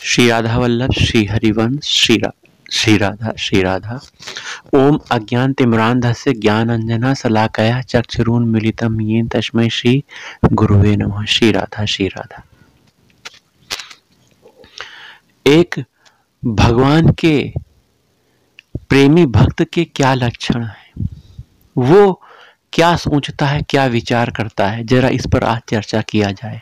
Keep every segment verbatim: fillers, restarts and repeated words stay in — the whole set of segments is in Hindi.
श्री राधा वल्लभ श्री हरिवंश श्री रा श्री राधा श्री राधा। ओम अज्ञानतिमिरान्धस्य ज्ञानांजना शलाकया चक्षुरुन्मीलितं येन तस्मै श्री गुरुवे नमः। श्री राधा श्री राधा। एक भगवान के प्रेमी भक्त के क्या लक्षण है, वो क्या सोचता है, क्या विचार करता है, जरा इस पर आज चर्चा किया जाए।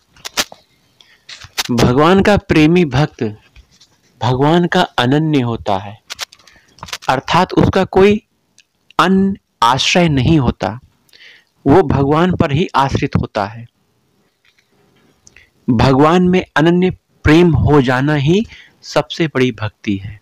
भगवान का प्रेमी भक्त भगवान का अनन्य होता है, अर्थात उसका कोई अन्य आश्रय नहीं होता, वो भगवान पर ही आश्रित होता है। भगवान में अनन्य प्रेम हो जाना ही सबसे बड़ी भक्ति है।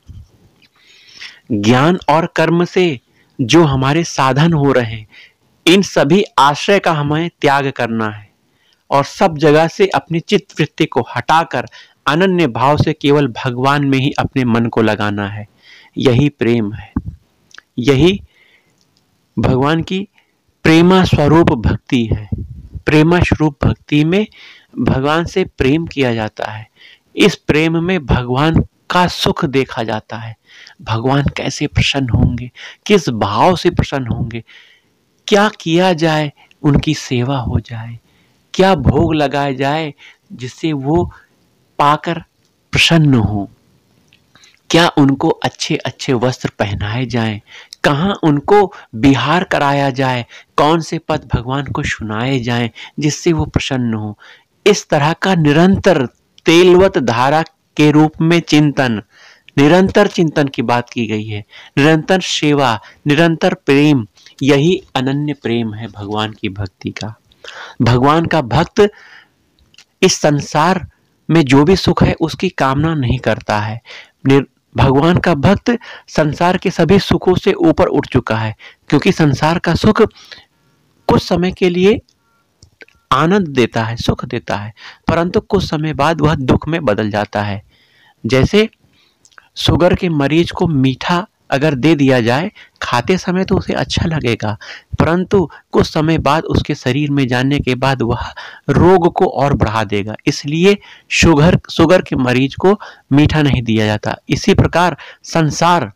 ज्ञान और कर्म से जो हमारे साधन हो रहे हैं, इन सभी आश्रय का हमें त्याग करना है और सब जगह से अपनी चित्त वृत्ति को हटाकर अनन्य भाव से केवल भगवान में ही अपने मन को लगाना है। यही प्रेम है, यही भगवान की प्रेमा स्वरूप भक्ति है। प्रेमा स्वरूप भक्ति में भगवान से प्रेम किया जाता है। इस प्रेम में भगवान का सुख देखा जाता है। भगवान कैसे प्रसन्न होंगे, किस भाव से प्रसन्न होंगे, क्या किया जाए उनकी सेवा हो जाए, क्या भोग लगाया जाए जिससे वो पाकर प्रसन्न हो, क्या उनको अच्छे अच्छे वस्त्र पहनाए जाएं, कहाँ उनको विहार कराया जाए, कौन से पद भगवान को सुनाए जाएं जिससे वो प्रसन्न हो। इस तरह का निरंतर तेलवत धारा के रूप में चिंतन, निरंतर चिंतन की बात की गई है। निरंतर सेवा, निरंतर प्रेम, यही अनन्य प्रेम है भगवान की भक्ति का। भगवान का भक्त इस संसार में जो भी सुख है उसकी कामना नहीं करता है। भगवान का भक्त संसार के सभी सुखों से ऊपर उठ चुका है, क्योंकि संसार का सुख कुछ समय के लिए आनंद देता है, सुख देता है, परंतु कुछ समय बाद वह दुख में बदल जाता है। जैसे शुगर के मरीज को मीठा अगर दे दिया जाए, खाते समय तो उसे अच्छा लगेगा, परंतु कुछ समय बाद उसके शरीर में जाने के बाद वह रोग को और बढ़ा देगा। इसलिए शुगर शुगर के मरीज को मीठा नहीं दिया जाता। इसी प्रकार संसार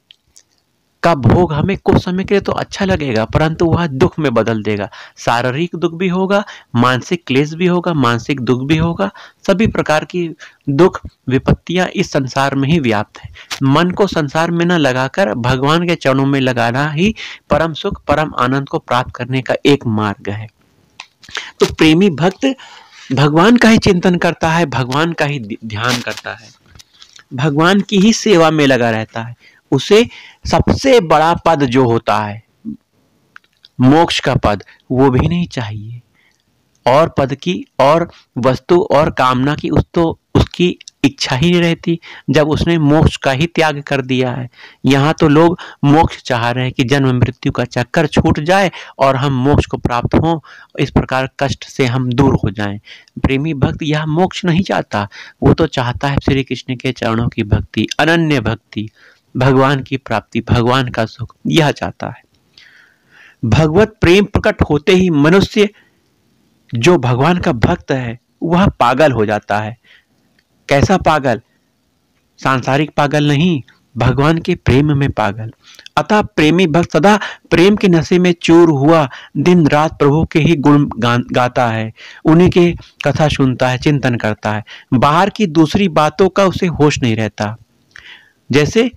का भोग हमें कुछ समय के लिए तो अच्छा लगेगा, परंतु वह दुख में बदल देगा। शारीरिक दुख भी होगा, मानसिक क्लेश भी होगा, मानसिक दुख भी होगा। सभी प्रकार की दुख विपत्तियां इस संसार में ही व्याप्त है। मन को संसार में न लगाकर भगवान के चरणों में लगाना ही परम सुख, परम आनंद को प्राप्त करने का एक मार्ग है। तो प्रेमी भक्त भगवान का ही चिंतन करता है, भगवान का ही ध्यान करता है, भगवान की ही सेवा में लगा रहता है। उसे सबसे बड़ा पद जो होता है, मोक्ष का पद, वो भी नहीं चाहिए। और पद की और वस्तु और कामना की उस तो उसकी इच्छा ही नहीं रहती, जब उसने मोक्ष का ही त्याग कर दिया है। यहाँ तो लोग मोक्ष चाह रहे हैं कि जन्म मृत्यु का चक्कर छूट जाए और हम मोक्ष को प्राप्त हों, इस प्रकार कष्ट से हम दूर हो जाएं। प्रेमी भक्त यह मोक्ष नहीं चाहता, वो तो चाहता है श्री कृष्ण के चरणों की भक्ति, अनन्य भक्ति, भगवान की प्राप्ति, भगवान का सुख, यह चाहता है। भगवत प्रेम प्रकट होते ही मनुष्य जो भगवान का भक्त है वह पागल हो जाता है। कैसा पागल? सांसारिक पागल नहीं, भगवान के प्रेम में पागल। अतः प्रेमी भक्त सदा प्रेम के नशे में चूर हुआ दिन रात प्रभु के ही गुण गा, गाता है, उन्हीं के कथा सुनता है, चिंतन करता है। बाहर की दूसरी बातों का उसे होश नहीं रहता। जैसे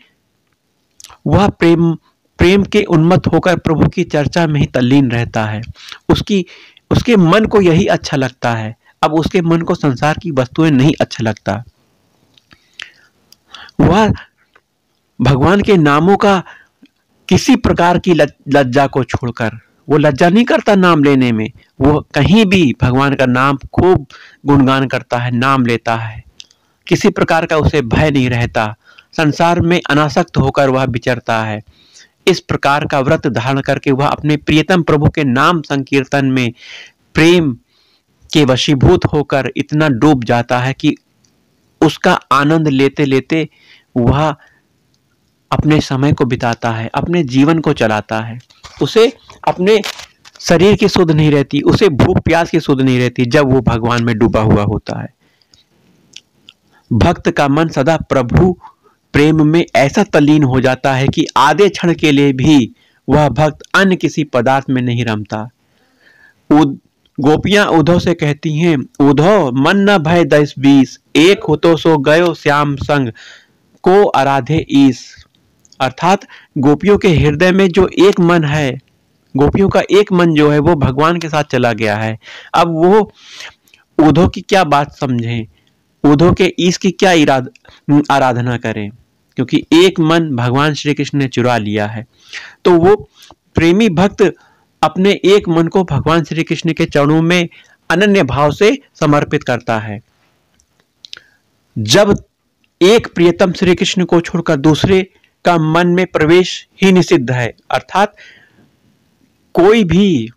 वह प्रेम प्रेम के उन्मत्त होकर प्रभु की चर्चा में ही तल्लीन रहता है। उसकी उसके मन को यही अच्छा लगता है। अब उसके मन को संसार की वस्तुएं नहीं अच्छा लगता। वह भगवान के नामों का किसी प्रकार की लज्जा को छोड़कर, वो लज्जा नहीं करता नाम लेने में, वो कहीं भी भगवान का नाम खूब गुणगान करता है, नाम लेता है। किसी प्रकार का उसे भय नहीं रहता। संसार में अनासक्त होकर वह विचरता है। इस प्रकार का व्रत धारण करके वह अपने प्रियतम प्रभु के नाम संकीर्तन में प्रेम के वशीभूत होकर इतना डूब जाता है कि उसका आनंद लेते लेते वह अपने समय को बिताता है, अपने जीवन को चलाता है। उसे अपने शरीर की सुध नहीं रहती, उसे भूख प्यास की सुध नहीं रहती जब वो भगवान में डूबा हुआ होता है। भक्त का मन सदा प्रभु प्रेम में ऐसा तल्लीन हो जाता है कि आधे क्षण के लिए भी वह भक्त अन्य किसी पदार्थ में नहीं रमता। गोपियां उद्धव से कहती हैं, उद्धव मन न भय दस बीस, एक हो तो सो गयो श्याम संग को आराधे ईस। अर्थात गोपियों के हृदय में जो एक मन है, गोपियों का एक मन जो है वो भगवान के साथ चला गया है। अब वो उद्धव की क्या बात समझें, उद्धव के ईश की क्या आराधना करें, क्योंकि एक मन भगवान श्री कृष्ण ने चुरा लिया है। तो वो प्रेमी भक्त अपने एक मन को भगवान श्री कृष्ण के चरणों में अनन्य भाव से समर्पित करता है। जब एक प्रियतम श्री कृष्ण को छोड़कर दूसरे का मन में प्रवेश ही निषिद्ध है, अर्थात कोई भी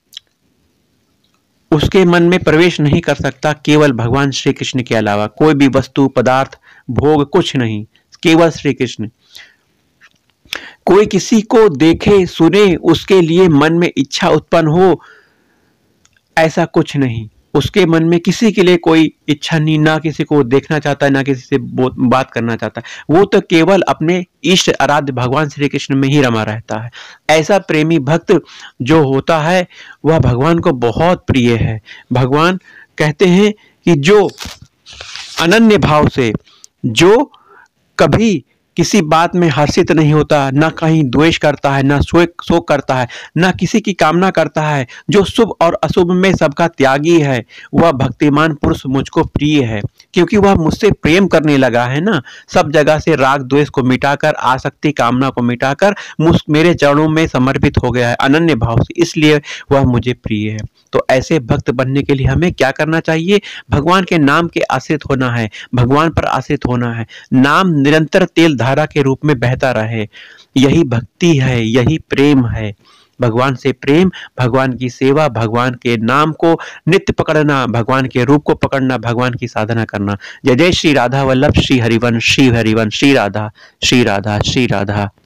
उसके मन में प्रवेश नहीं कर सकता केवल भगवान श्री कृष्ण के अलावा। कोई भी वस्तु, पदार्थ, भोग कुछ नहीं, केवल श्री कृष्ण। कोई किसी को देखे सुने उसके लिए मन में इच्छा उत्पन्न हो, ऐसा कुछ नहीं। उसके मन में किसी के लिए कोई इच्छा नहीं, ना किसी को देखना चाहता है, ना किसी से बात करना चाहता है। वो तो केवल अपने इष्ट आराध्य भगवान श्री कृष्ण में ही रमा रहता है। ऐसा प्रेमी भक्त जो होता है वह भगवान को बहुत प्रिय है। भगवान कहते हैं कि जो अनन्य भाव से, जो कभी किसी बात में हर्षित नहीं होता, ना कहीं द्वेष करता है, ना शोक शोक करता है, ना किसी की कामना करता है, जो शुभ और अशुभ में सबका त्यागी है, वह भक्तिमान पुरुष मुझको प्रिय है। क्योंकि वह मुझसे प्रेम करने लगा है ना, सब जगह से राग द्वेष को मिटाकर, आसक्ति कामना को मिटाकर मुझ मेरे चरणों में समर्पित हो गया है अनन्य भाव से, इसलिए वह मुझे प्रिय है। तो ऐसे भक्त बनने के लिए हमें क्या करना चाहिए? भगवान के नाम के आश्रित होना है, भगवान पर आश्रित होना है। नाम निरंतर तेल धारा के रूप में बहता रहे, यही भक्ति है, यही प्रेम है। भगवान से प्रेम, भगवान की सेवा, भगवान के नाम को नित्य पकड़ना, भगवान के रूप को पकड़ना, भगवान की साधना करना। जय जय श्री राधा वल्लभ, श्री हरिवंश, श्री हरिवंश, श्री राधा, श्री राधा, श्री राधा।